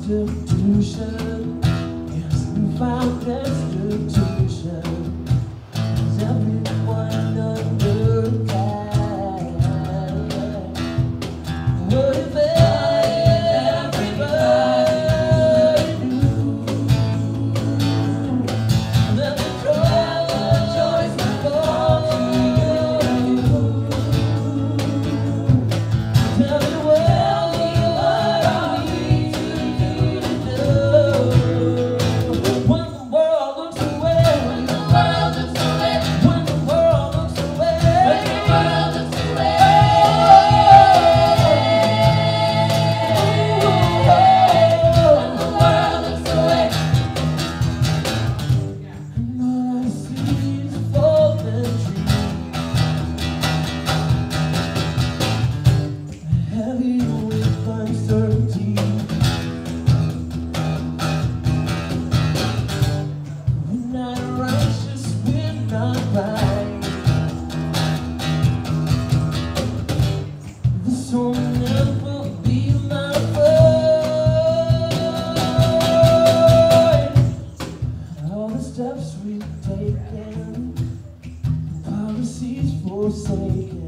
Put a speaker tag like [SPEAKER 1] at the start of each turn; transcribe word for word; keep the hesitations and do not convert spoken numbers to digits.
[SPEAKER 1] Constitution, yes, we found destitution. Is everyone under attack? What if everybody knew that the choice belongs to you? Tell me what what are we to do to do when the world looks away? When the world looks away. When the world looks away. When the world looks away. When the world looks away. And all I see is a fallen tree, heavy with uncertainty. We're not righteous, we're not right. This will never be my fight. All the steps we've taken, policies forsaken.